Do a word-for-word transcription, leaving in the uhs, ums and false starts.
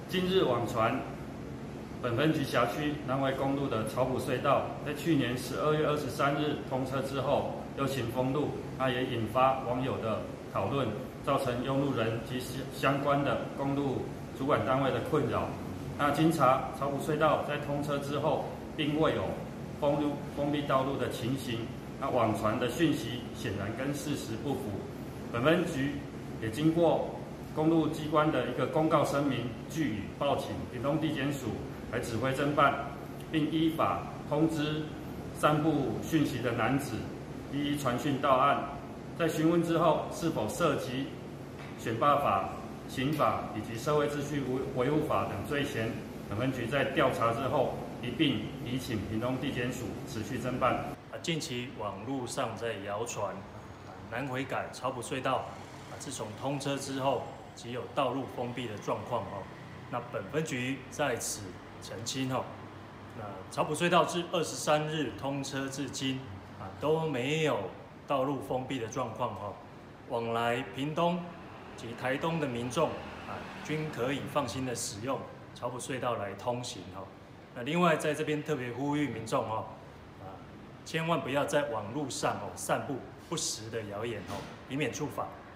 今日网传，本分局辖区南回公路的草埔隧道，在去年十二月二十三日通车之后，又行封路，那也引发网友的讨论，造成用路人及相关的公路主管单位的困扰。那经查，草埔隧道在通车之后，并未有封路封闭道路的情形。那网传的讯息显然跟事实不符。本分局也经过公路机关的一个公告声明，据以报请屏东地检署来指挥侦办，并依法通知散布讯息的男子，一一传讯到案。在询问之后，是否涉及选罢法、刑法以及社会秩序维护法等罪嫌，本分局在调查之后，一并移请屏东地检署持续侦办。 近期网络上在谣传，南回改草埔隧道，自从通车之后，即有道路封闭的状况哦。那本分局在此澄清哦，那草埔隧道自二十三日通车至今啊，都没有道路封闭的状况哦。往来屏东及台东的民众啊，均可以放心的使用草埔隧道来通行哦。那另外在这边特别呼吁民众哦。千万不要在网络上哦散布不实的谣言哦，以免触法。